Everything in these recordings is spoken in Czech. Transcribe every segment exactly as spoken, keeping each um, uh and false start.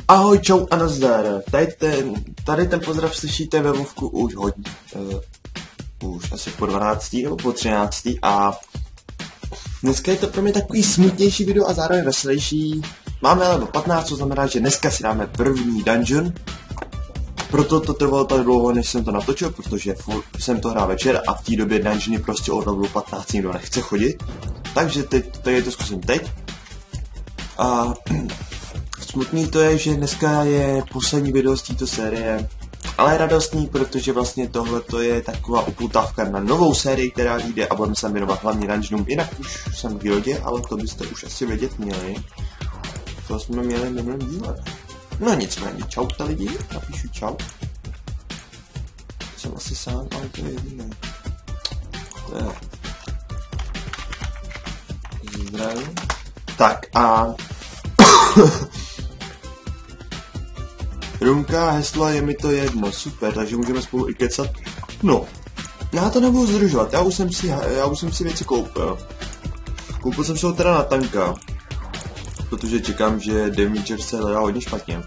Ahoj, čau a nazdar. Tady ten, tady ten pozdrav slyšíte ve Vovku už hodně. Uh, už asi po dvanáctý nebo po třináctý a dneska je to pro mě takový smutnější video a zároveň veselější. Máme level patnáct, co znamená, že dneska si dáme první dungeon. Proto to trvalo tak dlouho, než jsem to natočil, protože jsem to hrál večer a v té době dungeony prostě od levelu patnáct nikdo nechce chodit. Takže teď, teď to zkusím teď. A smutný to je, že dneska je poslední video z této série, ale radostný, protože vlastně tohle to je taková upoutávka na novou sérii, která vyjde a budeme se věnovat hlavně dungeonům. Jinak už jsem v guildě, ale to byste už asi vědět měli. To jsme měli v minulém díle. No nicméně, čau ta lidi, napíšu čau. Jsem asi sám, ale to je jediné. To je... Zdravím. Tak a... Rumka, heslo, je mi to jedno, super, takže můžeme spolu i kecat. No, já to nebudu zdržovat, já už jsem si, já už jsem si věci koupil. Koupil jsem se ho teda na tanka, protože čekám, že Damager se hledá hodně špatně.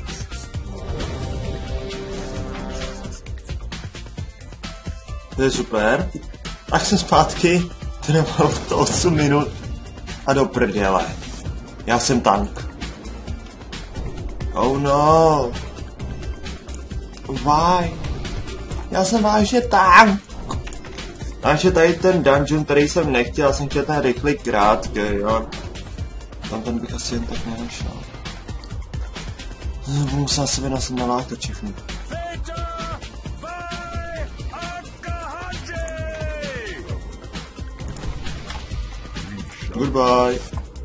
To je super. Až jsem zpátky, to nemalo to osm minut a do prdele. Já jsem tank. Oh no. Why? Já jsem vážně tank. Takže tady ten dungeon, který jsem nechtěl, já jsem chtěl ten rychlý krátký, jo. Tam ten bych asi jen tak nenašel. Budu muset sebe na sebe nalákat všechny. Goodbye.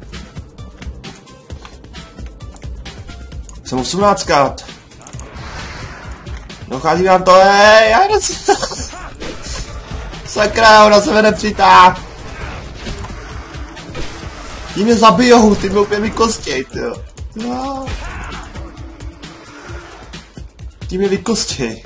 Jsem osmnáctkrát. Dochází vám to, hej, já jdu si... Sakra, ona se mě nepřitáh. Tí mě zabijou, ty mě úplně vykostěj, tyjo. No. Tí mě vykostěj.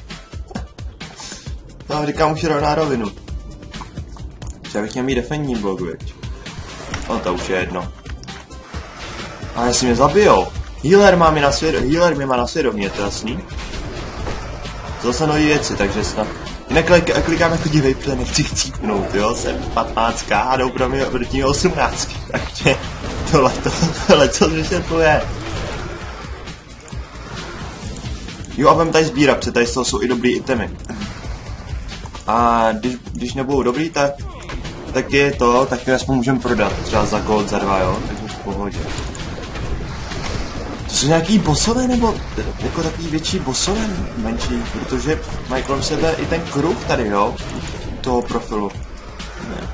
No, říkám už rovná rovinu. Já bych měl mít defendní blok, věď. No to už je jedno. A jestli mě zabijou. Healer má mi na svědomí, healer mě má na svědomí, je to jasný. Zase nový věci, takže snad... Jinak klikám jako divej, protože nechci chcípnout, jo, jsem patnáctka a jdou pro mě proti osmnáctky, takže tohle to, tohle co vysvětluje. Jo a vem tady sbírat, protože tady z toho jsou i dobrý itemy. A když, když nebudou dobrý, tak, tak je to, tak je aspoň můžeme prodat, třeba za gold, za dva, jo, takže v pohodě. To jsou nějaký bossové, nebo jako takový větší bossové, menší, protože mají kolem sebe i ten kruh tady, jo, toho profilu. Ne.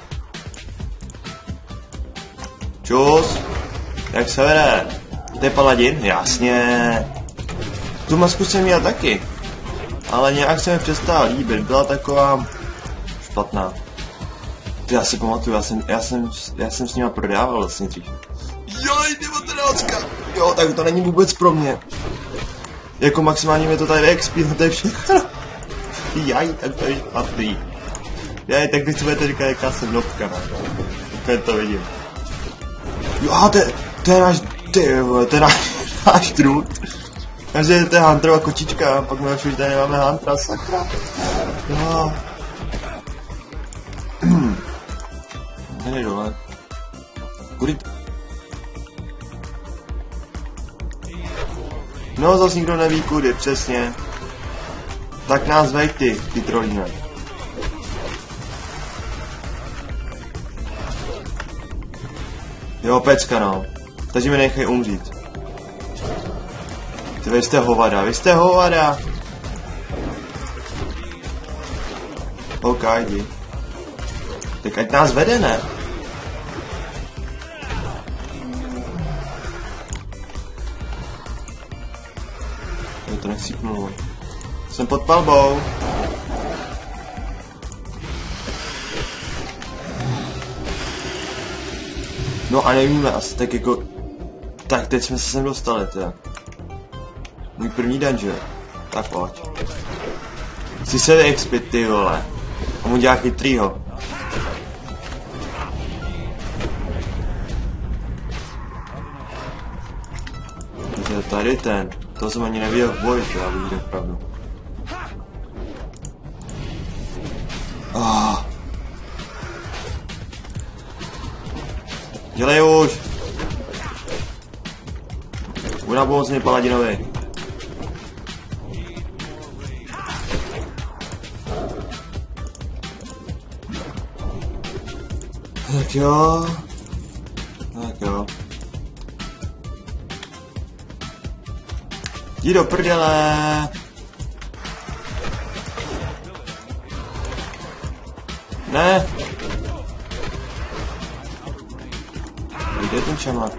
Čus, jak se vede? To je paladin? Jasně. Tu masku jsem měl taky, ale nějak se mi přestala líbit, byla taková špatná. Já si pamatuju, já jsem, já jsem, já jsem s nima prodával vlastně dřív. Joj, devatenáctka. Jo, tak to není vůbec pro mě. Jako maximálně mě to tady expí, to je všechno. Jaj, tak to je špatný. Jaj, tak teď si budete říkat, jaká jsem nopka. Úplně to vidím. Jo, a to, to je náš, ty vole, to je náš, náš trud. Takže to je Hunterova kočička, pak my už tady nemáme Huntera, sakra. Jo. Tady dole. Kudy... No, zase nikdo neví kudy, přesně. Tak nás vej ty, ty trolíme. Jo, pecka no. Takže mi nechaj umřít. Ty vy jste hovada, vy jste hovada. OK, jdi. Tak ať nás vede, ne? To nechcípnul. Jsem pod palbou. No a nevíme, asi tak jako... Tak teď jsme se sem dostali, teda. Můj první dungeon. Tak pojď. Chci se expit, ty vole. A mu dělá chytrýho. tady ten. To jsem ani nevěděl v boji, to já bych řekl pravdu. Oh. Dělej už! Buď na pomocný Paladinovi. Tak jo. Tak jo. Jdi do prdele. Ne. Kde je ten čamar?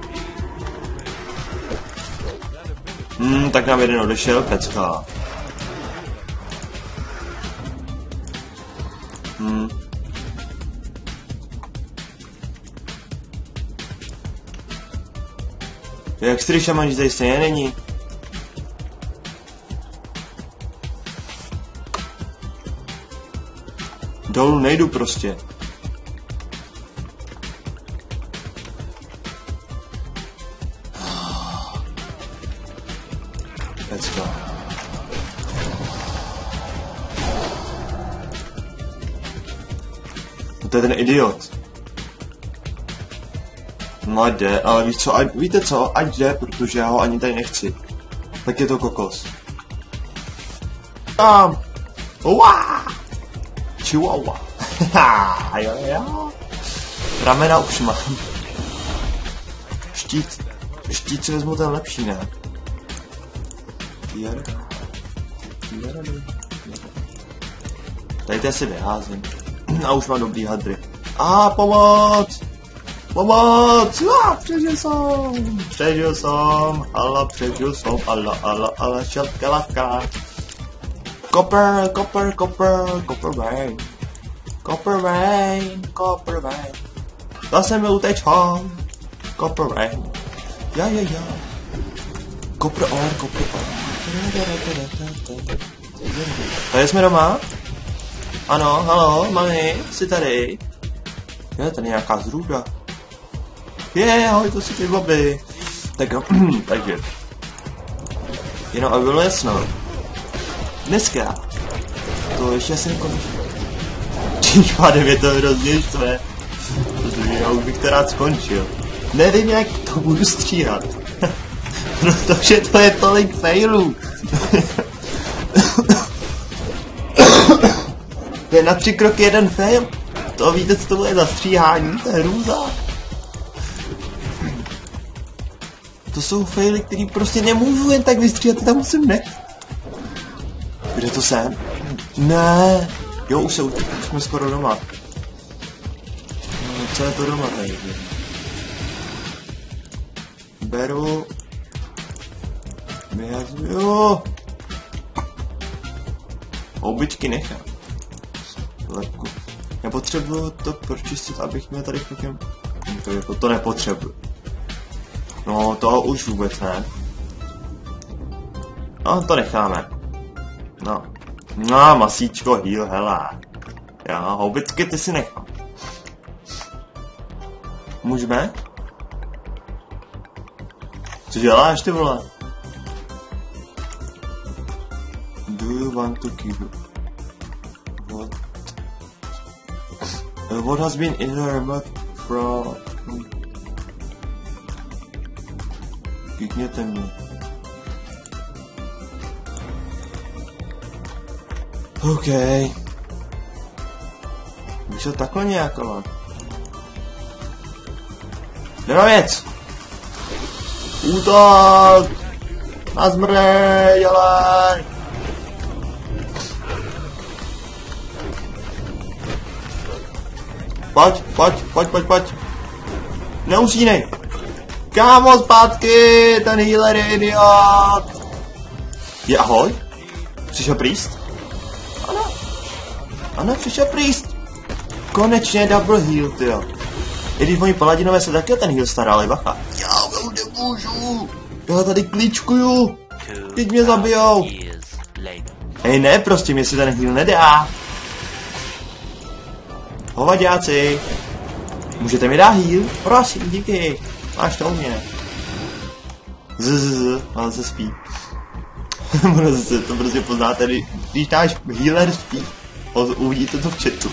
Hmm, tak nám jeden odešel, pecka. Hmm. Jak starý šaman, že tady stejně není? Dolů nejdu prostě. Pecka. To je ten idiot. No jde, ale víš co, ať, víte co, ať jde, protože já ho ani tady nechci. Tak je to kokos. Tam! Uá! Chihuahua. Haha, jo, jo. Ramena už mám. Štít, štít si vezmu ten lepší, ne? Jar. Jar. Tady to si vyházím. A už mám dobrý hadry. A pomoc! Pomoc! Ah, přežil jsem! Přežil jsem! Ala, přežil jsem! Ala, ala, ala, šalkalaka. Copper, copper, copper, copper vein. Copper vein, copper vein. Zase mi utečám. Copper vein. Ja, ja, ja. Copper ore, copper ore. Tady jsme doma? Ano, halo, mami, jsi tady? Je, tady nějaká zrůda. Je, ahoj, to si ty babi. Tak jo, takže. Jenom aby bylo jasno. Dneska. To ještě asi nekončí. Tím pádem je to hrozně štve. Protože já už bych to rád skončil. Nevím, jak to budu stříhat. Protože to je tolik failů. To je na tři kroky jeden fail. To víte, co to bude za stříhání? To je hrůza. To jsou faily, který prostě nemůžu jen tak vystříhat, to tam musím nechat. Kde to jsem? Ne. Jo, už, se, už jsme skoro doma. No, co je to doma tady? Beru. Vyhazuju. Houbičky nechám. Lepku. Já potřebuju to pročistit, abych měl tady chokem. To, jako to nepotřebuji. No, to už vůbec ne. No, to necháme. No. No, masíčko, heal, hele. Já, houbičky ty si nechám. Můžeme? Co děláš, ty vole? Do you want to keep it? What? Uh, what has been in her mouth from... Klikněte mě. OK. Víš to takhle nějako? Jdeme věc! Útok! Na zmrdej, dělej! Pojď, pojď, pojď, pojď, pojď. Neusínej. Kámo, zpátky, ten healer je idiot. Je ahoj? Přišel priest? Ano. Ano, přišel priest. Konečně double heal, tyjo. I když moji paladinové se taky ten heal starali, bacha. Já už nemůžu. Já tady klíčkuju. Teď mě zabijou. Hej, ne, prostě mě si ten heal nedá. Hovaďáci. Můžete mi dát heal? Prosím, díky. Máš to u mě. Z, z, z, ale se spí. Ono se to prostě poznáte, když náš healer spí. Uvidíte to v chatu.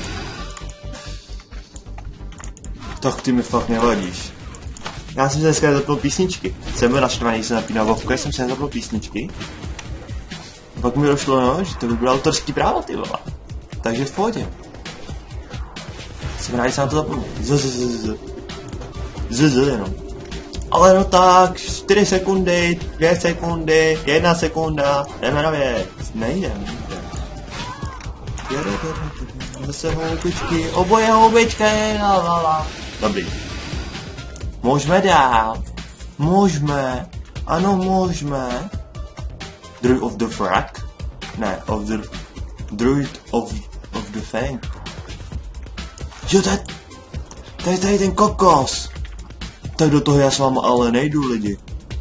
Tak ty mi fakt nevadíš. Já jsem se dneska nezapnul písničky. Jsem byl naštvaný, jsem napínal Vovku, jsem se nezapnul písničky. A pak mi došlo, no, že to by bylo autorský právo, ty vole. Takže v pohodě. Jsem rád, že jsem na to zapnul. Z, z, z, z. Z, z, jenom. Ale no tak, čtyři sekundy, dvě sekundy, jedna sekunda, jdeme na věc. Nejdem, nejdem. Jede, jede, jede. Zase houbičky, oboje houbičky, la la la. Dobrý. Můžeme dál. Můžeme. Ano, můžeme. Druid of the Frag? Ne, of the... Druid of, of the Fang. Jo, to je... To je tady ten kokos. Tak do toho já s váma ale nejdu, lidi.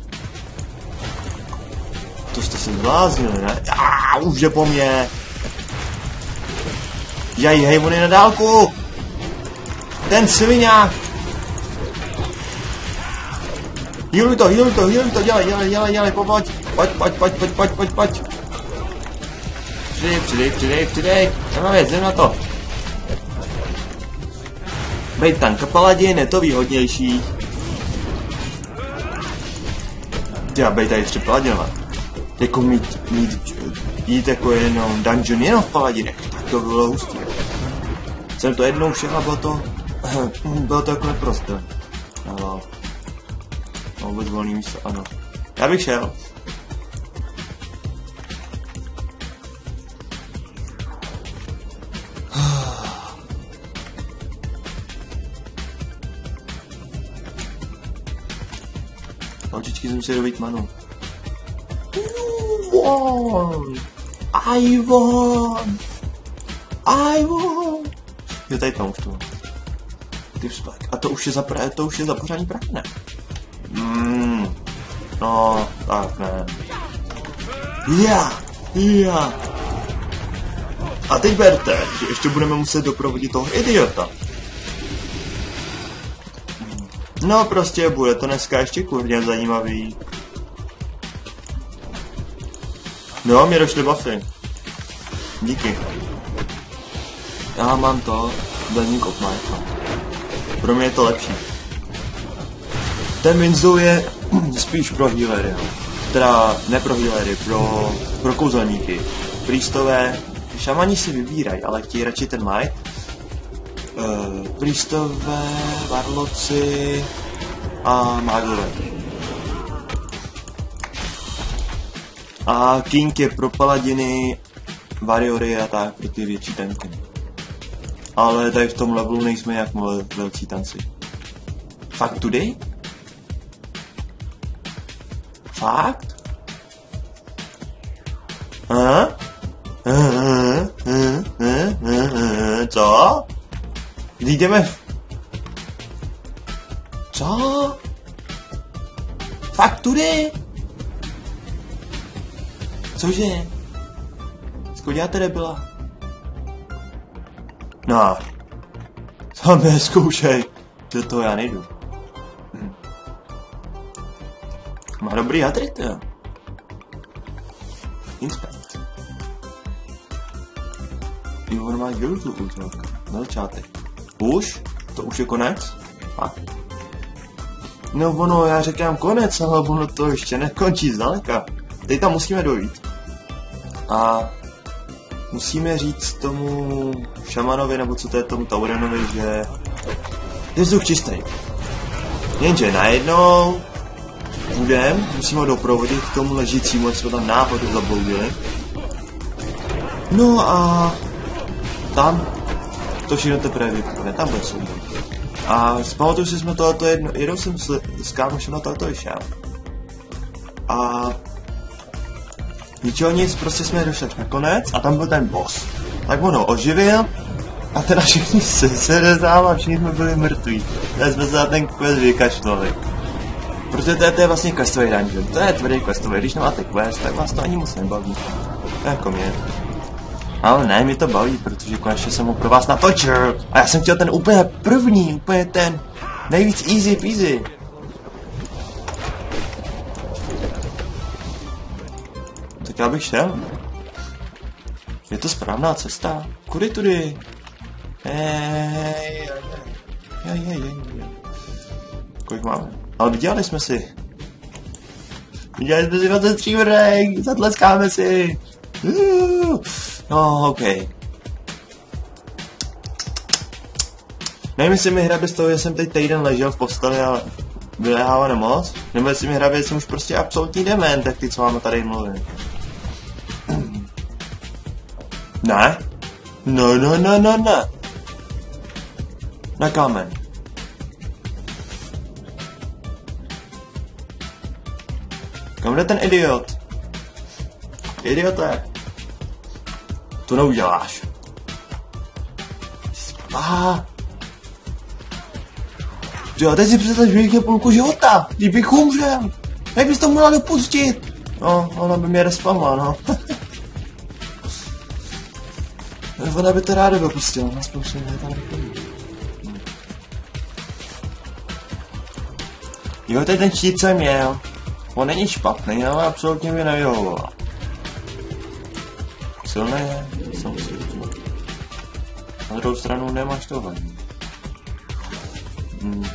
To jste se zbláznili, ne? Aaaa, už jde po mně. Jaj, hej, on je na dálku. Ten sviňák. Healuj to, healuj to, healuj to, dělej, dělej, dělej, dělej, pojď, pojď, pojď, pojď, pojď, pojď, pojď, pojď. Přidej, přidej, přidej, přidej, jdem na věc, jdem na to. Bejt tanka paladin, je to výhodnější. Já bejt tady ještě paladinovat. Jako mít, mít, jít jako jenom dungeon jenom v paladinech, tak to bylo hustý. Jsem to jednou šel a bylo to, bylo to jako neprosté. No, no, vůbec volný místo, ano. Já bych šel. Očičky jsem si dobít manu. Won! I won! I won! Jo, tady tam už to. A to už je za, pra, to už je za pořádní prach, ne? Mm, no, tak ne. Já, já. A teď berte, že ještě budeme muset doprovodit toho idiota. No prostě bude to dneska ještě kurně zajímavý. No, mě došly buffy. Díky. Já mám to, Blazing of Might. Pro mě je to lepší. Ten Winzu je spíš pro healery. Teda ne pro healery, pro, pro kouzelníky. Priestové, šamani si vybírají, ale chtějí radši ten Might. Uh, Priestové, varloci a mágové. A King je pro paladiny, warriory a tak, pro ty větší tanky. Ale tady v tom levelu nejsme jak velcí tanci. Fakt today? Fakt? Aha? Aha? Co? Jdeme v... Co? Fakt today? Cože? Skodíte nebyla? No. Tam neskoušej. Do toho já nejdu. Hm. Má dobrý hatrit, jo. Inspect. Jo, on má guildu útok. Na začátek. Už? To už je konec? Fakt. No ono, já říkám konec, ale ono to ještě nekončí zdaleka. Teď tam musíme dojít. A musíme říct tomu šamanovi, nebo co to je tomu Taurenovi, že je vzduch čistý. Jenže najednou budem, musíme ho doprovodit k tomu ležícímu, jak jsme tam náhodou zabloudili. No a tam to všechno teprve vypůjde, tam bude soudit. A zpamatuju si jsme tohleto jedno, jednou jsem s, s kámošem na tohleto vyšel. A ničeho nic, prostě jsme došli na konec a tam byl ten boss. Tak on ho oživil a teda všichni se seřezávali a všichni jsme byli mrtví. Tak jsme se na ten quest vykašlali. Protože to je, to je vlastně questový dungeon, to je tvrdý questový, když nemáte quest, tak vás to ani moc nebaví. Jako mě. Ale ne, mě to baví, protože konečně jsem ho pro vás natočil. A já jsem chtěl ten úplně první, úplně ten nejvíc easy peasy. Tak já bych šel. Je to správná cesta. Kudy tudy? Hej, hej, hej, hej. Kolik máme? Ale vydělali jsme si. Vydělali jsme si dvacet tři vrek, zatleskáme si. Uh, no, ok. Nevím, jestli mi hrabe z toho, že jsem teď týden ležel v posteli a vyléhává nemoc, nebo jestli mi hrabe, že jsem už prostě absolutní dement, jak ty, co máme tady mluvit. Ne? No, no, no, no, no. Na kámen. Kam jde ten idiot? Idiote. To neuděláš. Spá. Jo, teď si představ, že je půlku života. Kdybych umřel. Jak bys to mohla dopustit? No, ona by mě respamla, no. Ona by to ráda dopustila, aspoň se mě tam nechodí. Jo, teď ten štít jsem měl. On není špatný, ale absolutně mi nevyhovoval. Silný je, jsem si říkal. Na druhou stranu nemáš tohle. Hmm.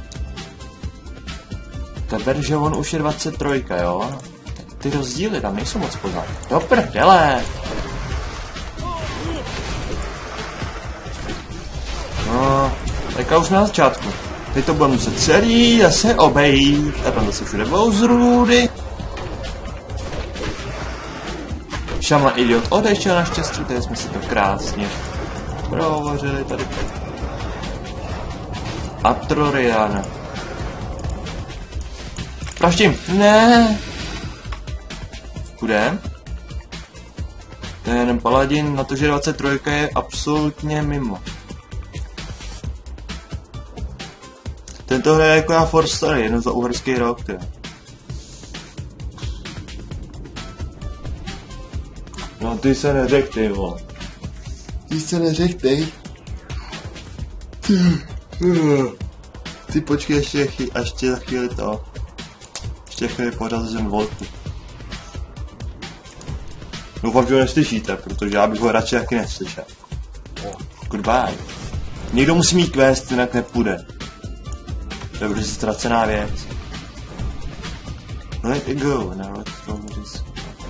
Ta verže on už je dvacet tři, jo? Ty rozdíly tam nejsou moc poznat. Do prdele! No, teďka už na začátku. Teď to budeme muset celý zase obejít. A tam zase všude Bowserudy. Šama idiot odešel naštěstí, tady jsme si to krásně prohovořili tady. Atroriana. Praštím! Ne! Půjdem? Ten paladin na to, že dvacet tři je absolutně mimo. Tento hra je jako já For Story, jenom za uherský rok, ty. No ty se neřek, ty vole. Ty se neřek, ty. Ty počkej ještě, chy, a ještě za chvíli to. Ještě chvíli pořádem volku. Doufám, že ho neslyšíte, protože já bych ho radši taky neslyšel. Goodbye. Někdo musí mít quest, jinak nepůjde. To je prostě ztracená věc. Let it go, now let's go this.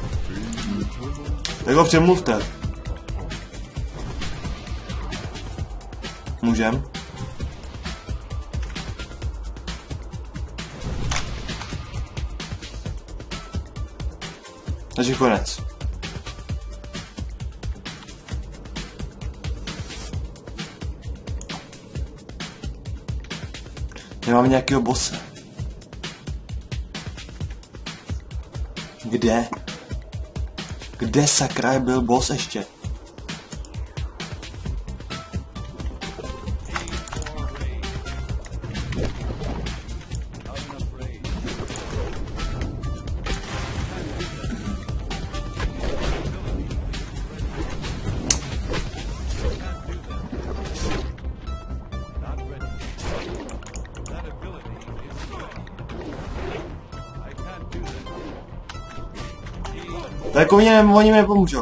Tak ho přemluvte. Můžem? Takže konec. Nemám nějakého bossa. Kde? Kde sakra byl boss ještě? Tak oni, ne, oni mi nepomůžou.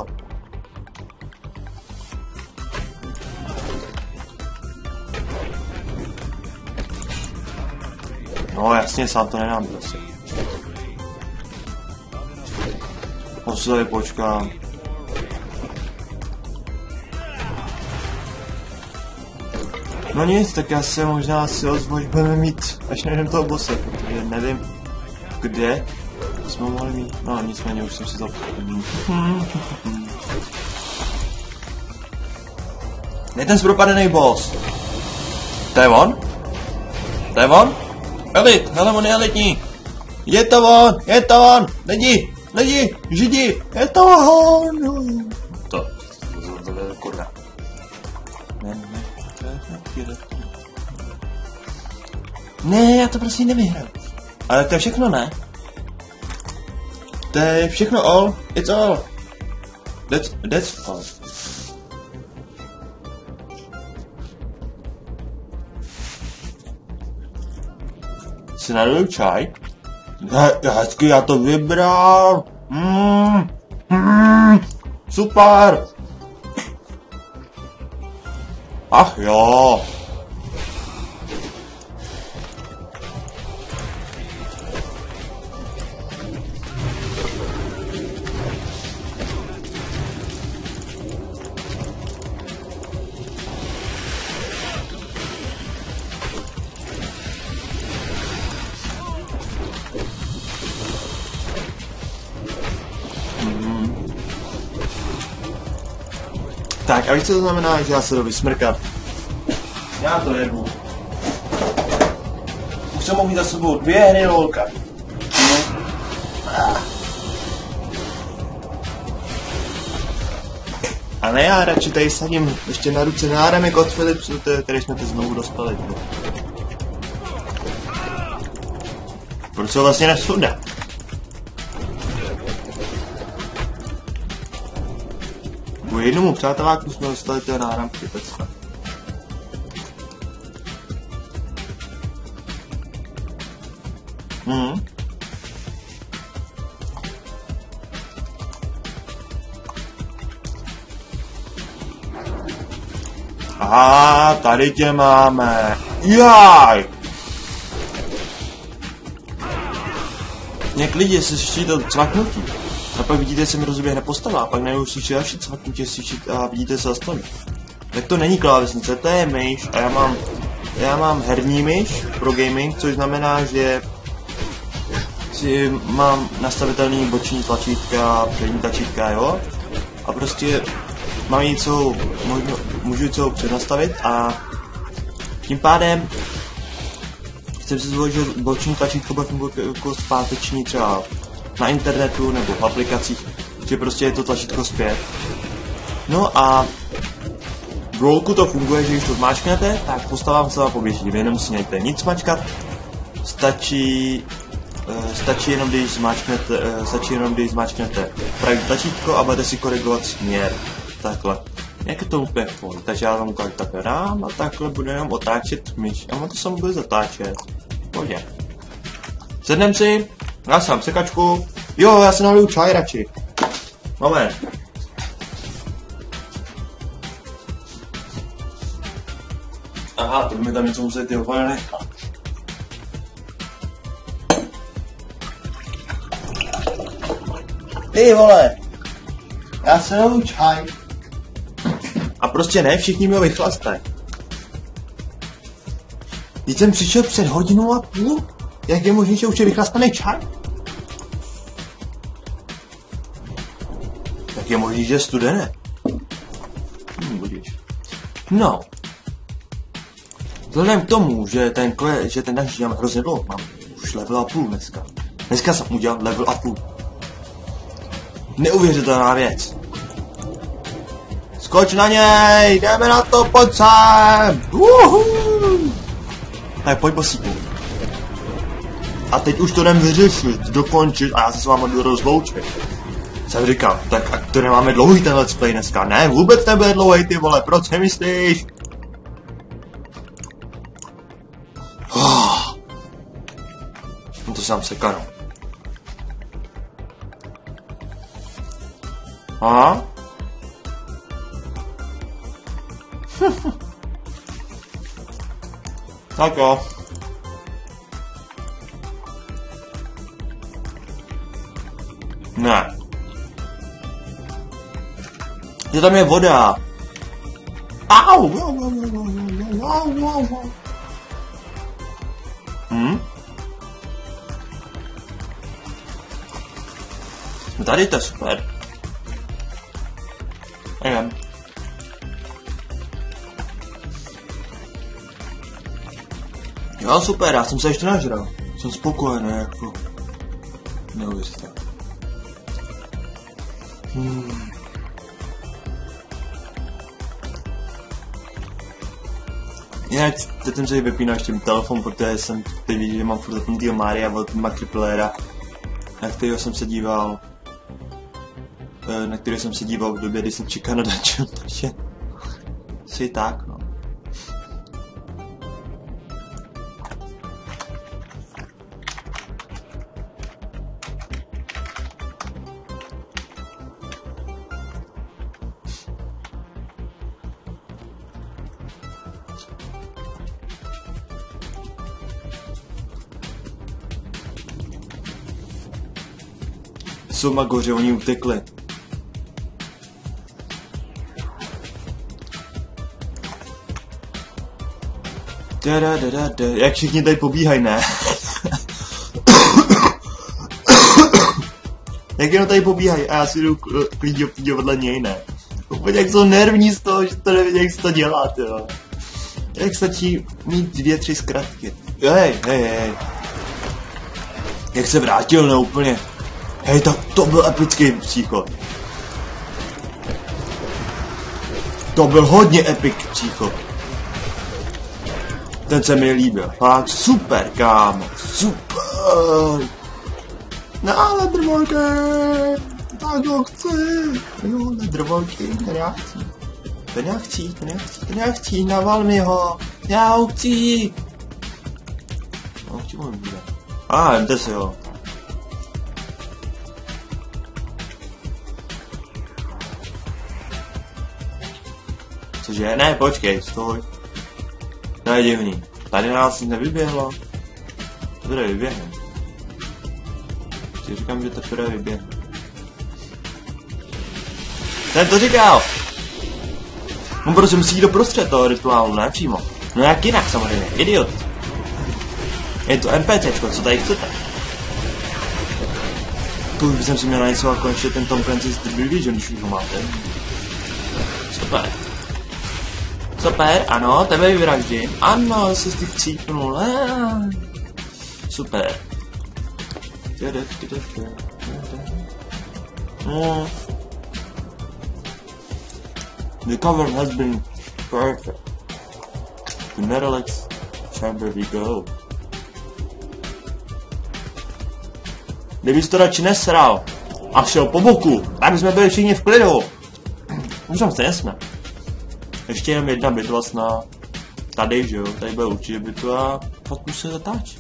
No jasně, sám to nedám prostě. Prostě tady počkám. No nic, tak já se možná si ozvu, budeme mít, až najdem toho bose, protože nevím, kde jsme mohli mít. No nicméně už jsem si zapomněl. Ne ten zpropadený boss. To je on? To je on? Elit, hele, on je elitní. Je to on, je to on. Lidi, lidi, židi, je to on. To, to, to je kurva. Ne, ne, to je ne, ne, já to prostě nevyhrám. Ale to je všechno, ne? To je všechno all, it's all. That's, that's all. Si nadoju čaj? Ne, hezky, já to vybral. Mm. Hmm, super! Ach jo! Tak, a víš, co to znamená, že já se jdu vysmrkat? Já to jedu. Už jsem mohl mít za sebou dvě hry lolka. A ne, já radši tady sadím ještě na ruce náramek od Philipsu, který jsme teď znovu dostali. Proč se ho vlastně nesundat? U jednomu přáteláku jsme dostali ty náramky, tak jsme. Hmm. Aha, tady tě máme. Jaj! Jak lidi se slyší to cvaknutí. A pak vidíte, se mi rozběhne postava a pak najednou slyší další cvaknutí slyšíte a vidíte se zastaví. Tak to není klávesnice, to je myš a já mám, já mám herní myš pro gaming, což znamená, že si mám nastavitelný boční tlačítka, přední tlačítka, jo? A prostě mám ji celou, možno, můžu ji celou přednastavit a tím pádem chcem si zvolit, že boční tlačítko bude fungovat jako zpáteční třeba na internetu nebo v aplikacích, že prostě je to tlačítko zpět. No a v rolku to funguje, že když to zmáčknete, tak postava vám celá poběží, vy nemusíte nic mačkat, stačí, uh, stačí jenom když zmáčknete, uh, stačí jenom když zmáčknete pravý tlačítko a budete si korigovat směr, takhle. Jak je to úplně v pohodě, takže já vám ukážu takhle dám a takhle budu jenom otáčet myš a on to samo bude zatáčet. Pohodě. Sednem si, já jsem sekačku, jo, já se naliju čaj radši. Moment. Aha, to by mi tam něco muset ty úplně nechat. Ty vole, já se naliju čaj. A prostě ne, všichni mi ho vychlastají. Když jsem přišel před hodinou a půl, jak je možný, že už je vychlastaný čaj? Jak je možný, že je studené? Hm, budíš. No. Vzhledem k tomu, že ten, kle, že ten naš dělám hrozně dlouho, mám už level a půl dneska. Dneska jsem udělal level a půl. Neuvěřitelná věc. Skoč na něj, jdeme na to, pojď sem! Uhu! Tak pojď bosíku. A teď už to jdem vyřešit, dokončit a já se s váma jdu rozloučit. Jsem říkal, tak a to nemáme dlouhý ten let's play dneska. Ne, vůbec nebude dlouhý, ty vole, proč nemyslíš? Oh. No to sám sekanu. Aha. Tak jo. Ne. Je tam je voda. Au! Hm? No tady to je super. Jdem. Jo, super, já jsem se ještě nažral. Jsem spokojený, jako. Neuvěřitelné. Hmm. Jinak teď jsem si vypínal ještě telefon, protože jsem teď viděl, že mám furt zapnutýho Mária od Macriplera, na kterého jsem se díval, na kterého jsem se díval v době, kdy jsem čekal na dungeon, takže si tak, no. Jsou magoři, oni utekli. Da, da, da, da, da. Jak všichni tady pobíhají, ne? Jak jenom tady pobíhají a já si jdu klidně vedle něj, ne? Úplně jak jsou nervní z toho, že to nevidí, jak se to dělá, jo. Jak stačí mít dvě, tři zkratky. Hej, hej, hej. Jak se vrátil, ne úplně. Hej, tak to byl epický příchod. To byl hodně epic příchod. Ten se mi líbil. Fakt super, kámo. Super. No, ledrvolky. Tak ho chci. Jo, ledrvolky, ten já chci. Ten já chci, ten já chci, ten já chci, naval mi ho. Já ho chci. No, k čemu mi bude? A, ah, vemte si ho. Cože? Ne, počkej, stoj. To je divný. Tady nás nic nevyběhlo. To bude vyběhne. Si říkám, že to bude vyběhne. Ten to říkal! No prostě musí jít doprostřed toho rituálu, ne přímo. No jak jinak samozřejmě, idiot. Je to NPCčko, co tady chcete? Tu už jsem si měl něco a konečně ten Tom Clancy's The Division, když už ho máte. Super. Super, ano, tebe vyvraždím. Ano, jsi ty chcípnul. Super. No. The cover has been perfect. To Netherlands chamber we go. Kdybys to radši nesral a šel po boku, tak jsme byli všichni v klidu. Už tam stejně jsme. Ještě jenom jedna bitva na tady, že jo, tady bude určitě bitva a pak už se zatáčí.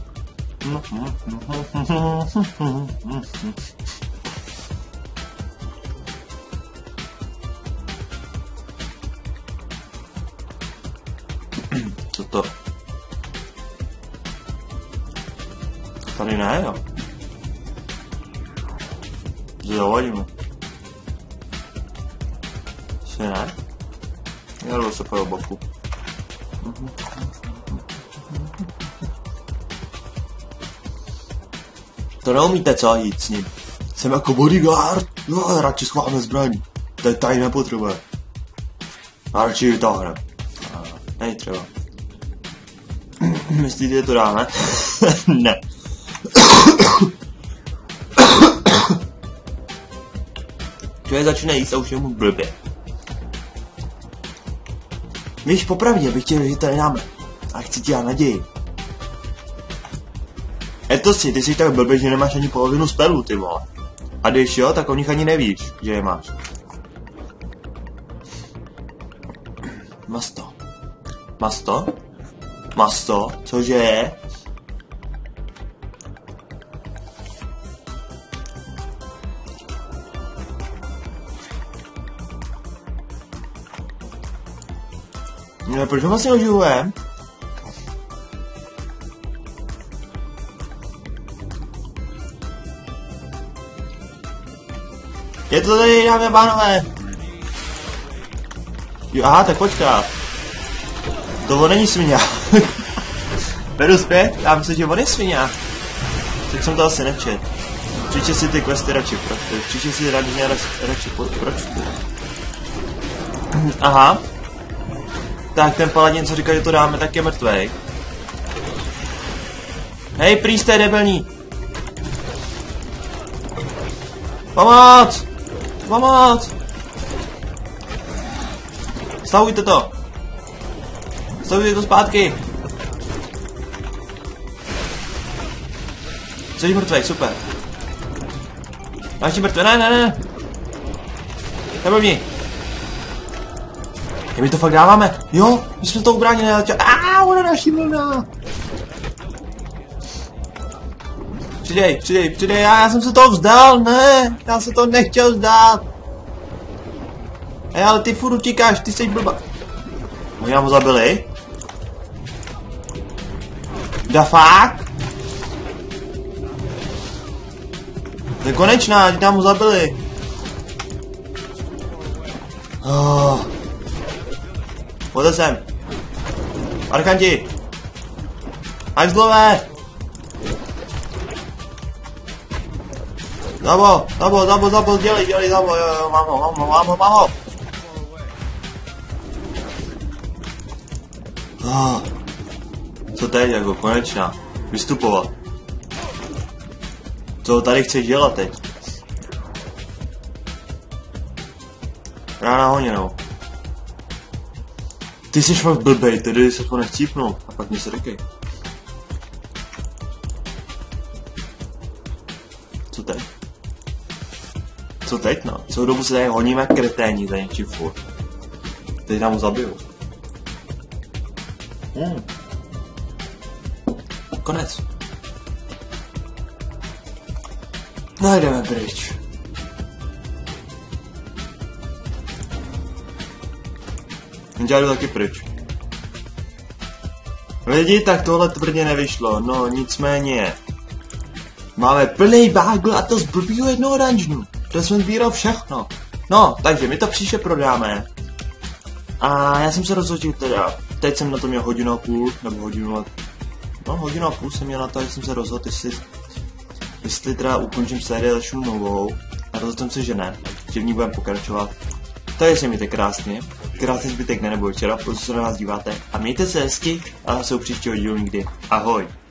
Co to? Tady ne, jo. Zavodíme. Asi ne? Jelo se po boku. To neumíte co jít s ním. Jsem jako bodyguard. No, radši schválme zbraní. To tady nepotřebuje. A radši vytáhne. Nej třeba. Myslíte, že to dáme? Ne. Člověk začne jíst a už je mu blbě. Víš, popravdě bych chtěl, že tady dáme. A chci ti dát naději. Je to si, ty jsi tak blbě, že nemáš ani polovinu spelů, ty vole. A když jo, tak o nich ani nevíš, že je máš. Masto. Masto? Masto? Cože je? No, proč ho vlastně oživujeme? Je to tady, dámy a pánové. Jo, aha, tak počká. To on není svině. Beru zpět, já myslím, že on je svině. Tak jsem to asi nečet. Příště si ty questy radši proč. Příště si radši radši proč. Aha. Tak ten paladin, co říká, že to dáme, tak je mrtvej. Hej, príste debelní. Pomoc! Pomoc! Stavujte to! Stavujte to zpátky! Jsi mrtvej, super. Máš ti mrtvej, ne, ne, ne! Nebojni! Je my to fakt dáváme? Jo, my jsme to ubránili, ale aaa, ona naší vlna! Přidej, přidej, přidej, já, já jsem se toho vzdal, ne, já se to nechtěl vzdát. Hej, ale ty furt utíkáš, ty jsi blba. Oni nám ho zabili? Da fakt? To je konečná, teď nám ho zabili. Oh. Pojďte sem. Arkanti. Hajzlové. Zabo, zabo, zabo, zabo, dělej, dělej, zabo, jo, jo, mám ho, mám ho, mám ho, mám ho. Oh. Co teď, jako konečná? Vystupovat. Co tady chceš dělat teď? Rána honěnou. Ty jsi fakt blbej, tedy se to nechcípnu. A pak mě se řekej. Co teď? Co teď, no? Celou dobu se tady honíme kreténi za něčím furt. Teď nám ho zabiju. Hmm. Konec. No jdeme pryč. Já jdu taky pryč. Lidi, tak tohle tvrdě nevyšlo, no nicméně. Máme plný bágl a to z blbýho jednoho dungeonu. To jsme sbíral všechno. No, takže my to příště prodáme. A já jsem se rozhodl teda, teď jsem na to měl hodinu a půl, nebo hodinu a... No, hodinu a půl jsem měl na to, že jsem se rozhodl, jestli... Jestli teda ukončím sérii, začnu novou. A rozhodl jsem se, že ne, že v ní budeme pokračovat. Takže se mějte krásně. Krásný zbytek dne nebo večera, pokud se na nás díváte. A mějte se hezky a zase u příštího dílu někdy. Ahoj.